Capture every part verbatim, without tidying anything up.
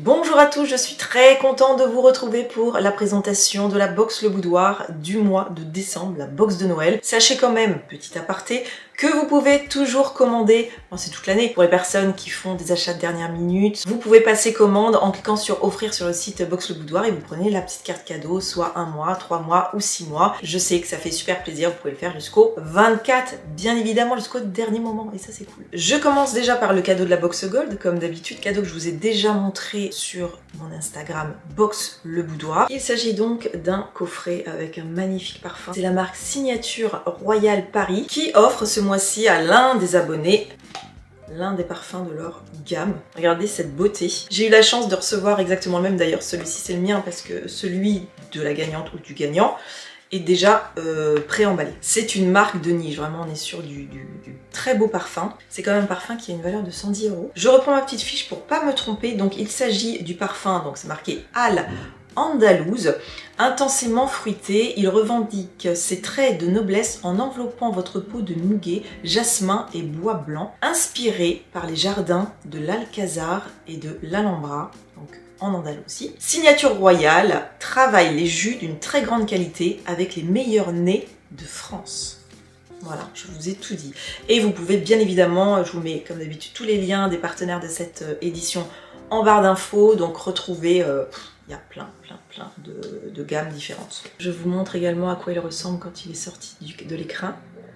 Bonjour à tous, je suis très contente de vous retrouver pour la présentation de la box Le Boudoir du mois de décembre, la box de Noël. Sachez quand même, petit aparté, que vous pouvez toujours commander, bon, c'est toute l'année, pour les personnes qui font des achats de dernière minute. Vous pouvez passer commande en cliquant sur offrir sur le site Box Le Boudoir et vous prenez la petite carte cadeau, soit un mois, trois mois ou six mois. Je sais que ça fait super plaisir, vous pouvez le faire jusqu'au vingt-quatre, bien évidemment jusqu'au dernier moment, et ça c'est cool. Je commence déjà par le cadeau de la box Gold, comme d'habitude, cadeau que je vous ai déjà montré sur mon Instagram Box Le Boudoir. Il s'agit donc d'un coffret avec un magnifique parfum. C'est la marque Signature Royale Paris qui offre ce mois-ci à l'un des abonnés l'un des parfums de leur gamme. Regardez cette beauté. J'ai eu la chance de recevoir exactement le même, d'ailleurs celui-ci c'est le mien parce que celui de la gagnante ou du gagnant est déjà euh, pré-emballé. C'est une marque de niche, vraiment on est sur du, du, du très beau parfum. C'est quand même un parfum qui a une valeur de cent dix euros. Je reprends ma petite fiche pour pas me tromper. Donc il s'agit du parfum, donc c'est marqué Al Andalouse, intensément fruité. Il revendique ses traits de noblesse en enveloppant votre peau de muguet, jasmin et bois blanc, inspiré par les jardins de l'Alcazar et de l'Alhambra, donc en Andalousie. Signature Royale travaille les jus d'une très grande qualité avec les meilleurs nez de France. Voilà, je vous ai tout dit. Et vous pouvez bien évidemment, je vous mets comme d'habitude tous les liens des partenaires de cette édition en barre d'infos, donc retrouvez, euh, il y a plein, plein, plein de, de gammes différentes. Je vous montre également à quoi il ressemble quand il est sorti du, de l'écrin.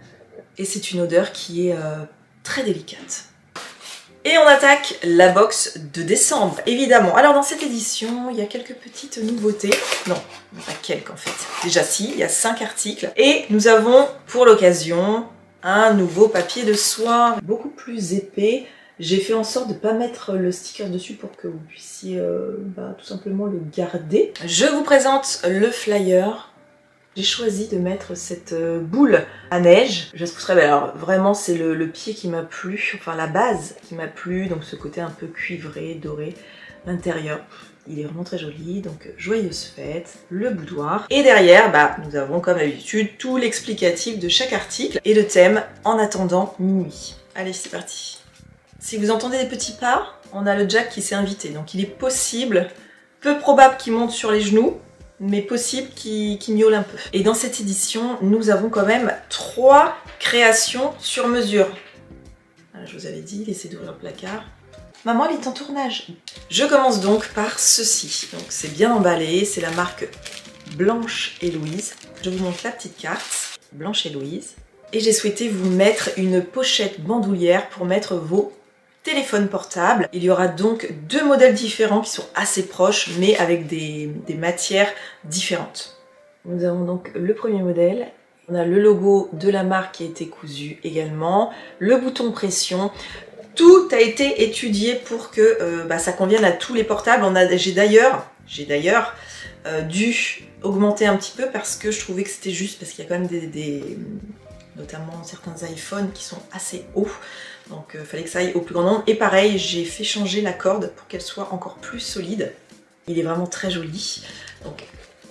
Et c'est une odeur qui est euh, très délicate. Et on attaque la box de décembre, évidemment. Alors dans cette édition, il y a quelques petites nouveautés. Non, pas quelques en fait. Déjà si, il y a cinq articles. Et nous avons pour l'occasion un nouveau papier de soie, beaucoup plus épais. J'ai fait en sorte de ne pas mettre le sticker dessus pour que vous puissiez euh, bah, tout simplement le garder. Je vous présente le flyer. J'ai choisi de mettre cette euh, boule à neige. Je trouve très belle. Alors vraiment c'est le, le pied qui m'a plu, enfin la base qui m'a plu, donc ce côté un peu cuivré, doré. L'intérieur, il est vraiment très joli, donc joyeuse fête, le boudoir. Et derrière, bah, nous avons comme d'habitude tout l'explicatif de chaque article et le thème en attendant minuit. Allez, c'est parti. Si vous entendez des petits pas, on a le Jack qui s'est invité, donc il est possible, peu probable qu'il monte sur les genoux, mais possible qu'il qu'il miaule un peu. Et dans cette édition, nous avons quand même trois créations sur mesure. Voilà, je vous avais dit, laissez d'ouvrir le placard. Maman, elle est en tournage. Je commence donc par ceci. Donc c'est bien emballé, c'est la marque Blanche et Louise. Je vous montre la petite carte, Blanche et Louise. Et j'ai souhaité vous mettre une pochette bandoulière pour mettre vos téléphones portables. Il y aura donc deux modèles différents qui sont assez proches, mais avec des, des matières différentes. Nous avons donc le premier modèle. On a le logo de la marque qui a été cousu également, le bouton pression. Tout a été étudié pour que euh, bah, ça convienne à tous les portables. J'ai d'ailleurs j'ai d'ailleurs euh, dû augmenter un petit peu parce que je trouvais que c'était juste, parce qu'il y a quand même des, des notamment certains iPhones qui sont assez hauts. Donc il euh, fallait que ça aille au plus grand nombre. Et pareil, j'ai fait changer la corde pour qu'elle soit encore plus solide. Il est vraiment très joli. Donc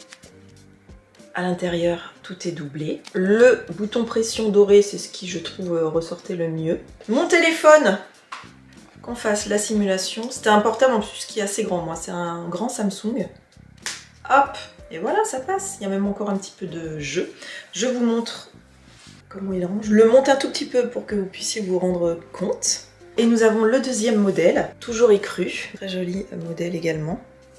à l'intérieur, tout est doublé. Le bouton pression doré, c'est ce qui je trouve euh, ressortait le mieux. Mon téléphone, qu'on fasse la simulation. C'était un portable en plus qui est assez grand. Moi, c'est un grand Samsung. Hop, et voilà, ça passe. Il y a même encore un petit peu de jeu. Je vous montre comment il range. Je le monte un tout petit peu pour que vous puissiez vous rendre compte. Et nous avons le deuxième modèle, toujours écru. Très joli modèle également.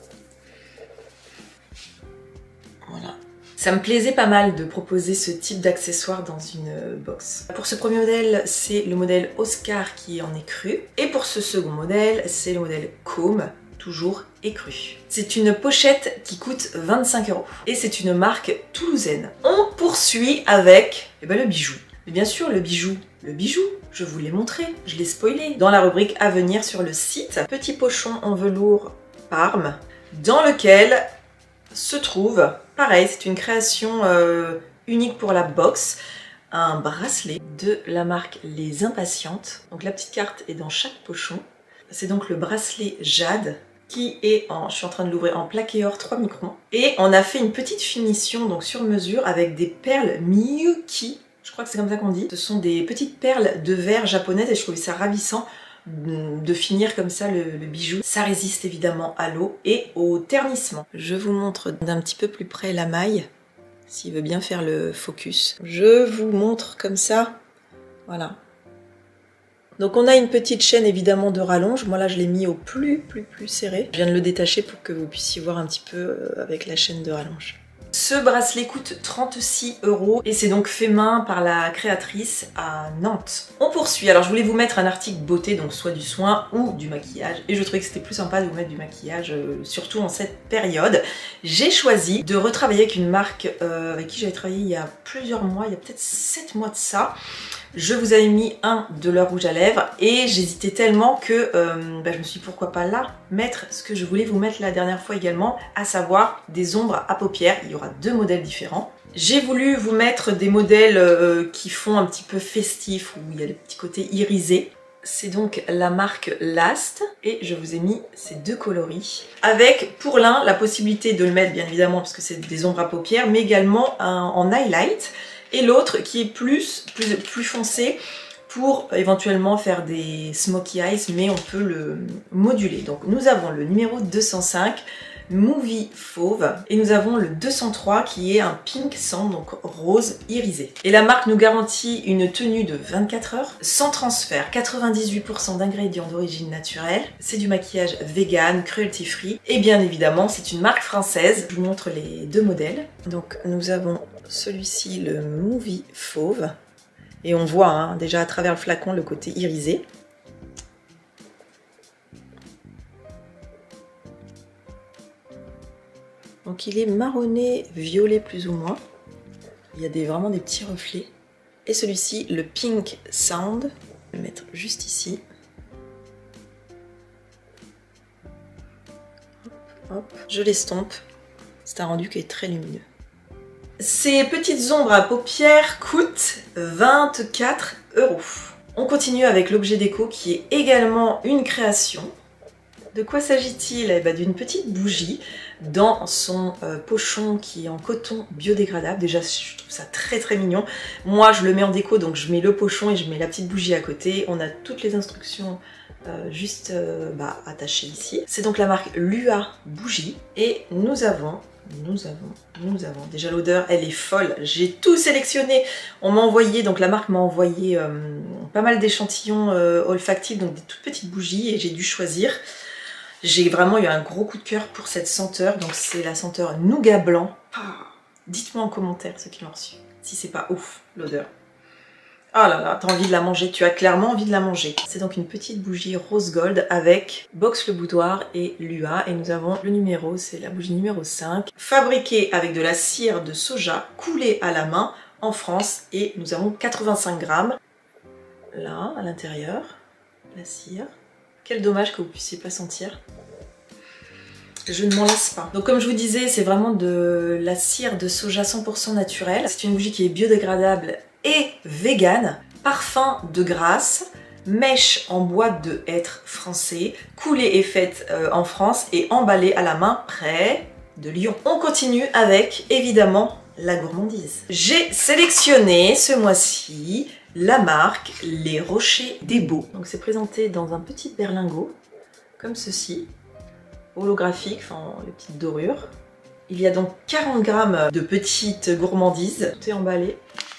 Voilà. Ça me plaisait pas mal de proposer ce type d'accessoire dans une box. Pour ce premier modèle, c'est le modèle Oscar qui est en écru. Et pour ce second modèle, c'est le modèle Comb, toujours écru. C'est une pochette qui coûte vingt-cinq euros. Et c'est une marque toulousaine. On poursuit avec eh ben, le bijou. Mais bien sûr, le bijou. Le bijou, je vous l'ai montré, je l'ai spoilé. Dans la rubrique à venir sur le site, petit pochon en velours Parme, dans lequel se trouve, pareil, c'est une création euh, unique pour la box, un bracelet de la marque Les Impatientes. Donc la petite carte est dans chaque pochon. C'est donc le bracelet Jade qui est en, je suis en train de l'ouvrir, en plaqué or trois microns. Et on a fait une petite finition donc sur mesure avec des perles Miyuki. Je crois que c'est comme ça qu'on dit. Ce sont des petites perles de verre japonaises et je trouvais ça ravissant de finir comme ça le, le bijou. Ça résiste évidemment à l'eau et au ternissement. Je vous montre d'un petit peu plus près la maille, s'il veut bien faire le focus. Je vous montre comme ça, voilà. Donc on a une petite chaîne évidemment de rallonge, moi là je l'ai mis au plus plus plus serré. Je viens de le détacher pour que vous puissiez voir un petit peu avec la chaîne de rallonge. Ce bracelet coûte trente-six euros et c'est donc fait main par la créatrice à Nantes. On poursuit, alors je voulais vous mettre un article beauté, donc soit du soin ou du maquillage, et je trouvais que c'était plus sympa de vous mettre du maquillage, euh, surtout en cette période. J'ai choisi de retravailler avec une marque euh, avec qui j'avais travaillé il y a plusieurs mois, il y a peut-être sept mois de ça. Je vous avais mis un de leur rouge à lèvres et j'hésitais tellement que euh, bah, je me suis dit pourquoi pas là mettre ce que je voulais vous mettre la dernière fois également, à savoir des ombres à paupières. Il y aura deux modèles différents. J'ai voulu vous mettre des modèles euh, qui font un petit peu festif, où il y a le petit côté irisé. C'est donc la marque Last et je vous ai mis ces deux coloris. Avec pour l'un la possibilité de le mettre bien évidemment parce que c'est des ombres à paupières, mais également un, en highlight. Et l'autre qui est plus, plus, plus foncé pour éventuellement faire des smoky eyes, mais on peut le moduler. Donc nous avons le numéro deux cent cinq, Movie Fauve, et nous avons le deux cent trois qui est un pink sand, donc rose irisé. Et la marque nous garantit une tenue de vingt-quatre heures, sans transfert, quatre-vingt-dix-huit pour cent d'ingrédients d'origine naturelle, c'est du maquillage vegan, cruelty free, et bien évidemment c'est une marque française. Je vous montre les deux modèles. Donc nous avons celui-ci, le Movie Fauve, et on voit hein, déjà à travers le flacon le côté irisé. Donc il est marronné violet plus ou moins, il y a des, vraiment des petits reflets. Et celui-ci, le Pink Sound, je vais le mettre juste ici. Hop, hop. Je l'estompe, c'est un rendu qui est très lumineux. Ces petites ombres à paupières coûtent vingt-quatre euros. On continue avec l'objet déco qui est également une création. De quoi s'agit-il? Eh ben, d'une petite bougie dans son euh, pochon qui est en coton biodégradable. Déjà, je trouve ça très très mignon. Moi, je le mets en déco, donc je mets le pochon et je mets la petite bougie à côté. On a toutes les instructions euh, juste euh, bah, attachées ici. C'est donc la marque Lua Bougie. Et nous avons... Nous avons, nous avons, déjà l'odeur elle est folle, j'ai tout sélectionné, on m'a envoyé, donc la marque m'a envoyé euh, pas mal d'échantillons euh, olfactifs, donc des toutes petites bougies et j'ai dû choisir. J'ai vraiment eu un gros coup de cœur pour cette senteur, donc c'est la senteur nougat blanc. Ah, dites-moi en commentaire ceux qui l'ont reçu, si c'est pas ouf l'odeur. Oh là là, t'as envie de la manger, tu as clairement envie de la manger. C'est donc une petite bougie rose gold avec Box le Boudoir et Lua. Et nous avons le numéro, c'est la bougie numéro cinq. Fabriquée avec de la cire de soja coulée à la main en France. Et nous avons quatre-vingt-cinq grammes. Là, à l'intérieur, la cire. Quel dommage que vous ne puissiez pas sentir. Je ne m'en lasse pas. Donc comme je vous disais, c'est vraiment de la cire de soja cent pour cent naturelle. C'est une bougie qui est biodégradable et vegan, parfum de grâce, mèche en bois de hêtre français, coulée et faite euh, en France et emballée à la main près de Lyon. On continue avec évidemment la gourmandise. J'ai sélectionné ce mois-ci la marque Les Rochers des Beaux. Donc c'est présenté dans un petit berlingot comme ceci, holographique, enfin les petites dorures. Il y a donc quarante grammes de petites gourmandises, tout est emballé.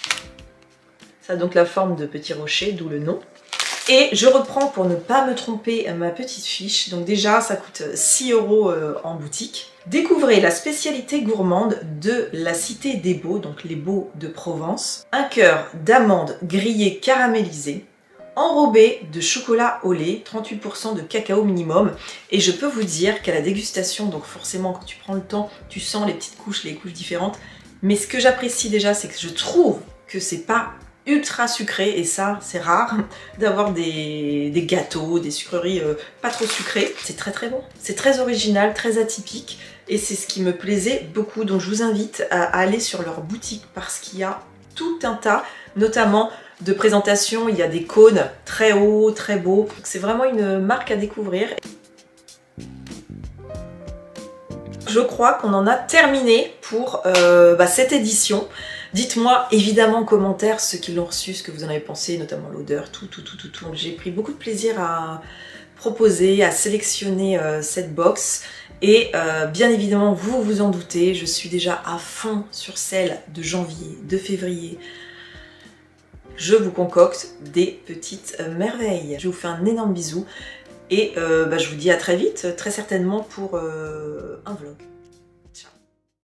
Ça a donc la forme de petits rochers, d'où le nom. Et je reprends pour ne pas me tromper ma petite fiche. Donc déjà, ça coûte six euros en boutique. Découvrez la spécialité gourmande de la Cité des Beaux, donc les Beaux de Provence. Un cœur d'amandes grillées caramélisées, enrobé de chocolat au lait, trente-huit pour cent de cacao minimum. Et je peux vous dire qu'à la dégustation, donc forcément quand tu prends le temps, tu sens les petites couches, les couches différentes. Mais ce que j'apprécie déjà, c'est que je trouve que c'est pas ultra sucré, et ça c'est rare d'avoir des, des gâteaux, des sucreries euh, pas trop sucrées. C'est très très bon, c'est très original, très atypique, et c'est ce qui me plaisait beaucoup. Donc je vous invite à, à aller sur leur boutique parce qu'il y a tout un tas, notamment de présentations. Il y a des cônes très hauts, très beaux. C'est vraiment une marque à découvrir. Je crois qu'on en a terminé pour euh, bah, cette édition. Dites-moi évidemment en commentaire ceux qui l'ont reçu, ce que vous en avez pensé, notamment l'odeur, tout, tout, tout, tout, tout. J'ai pris beaucoup de plaisir à proposer, à sélectionner euh, cette box. Et euh, bien évidemment, vous vous en doutez, je suis déjà à fond sur celle de janvier, de février. Je vous concocte des petites euh, merveilles. Je vous fais un énorme bisou et euh, bah, je vous dis à très vite, très certainement pour euh, un vlog.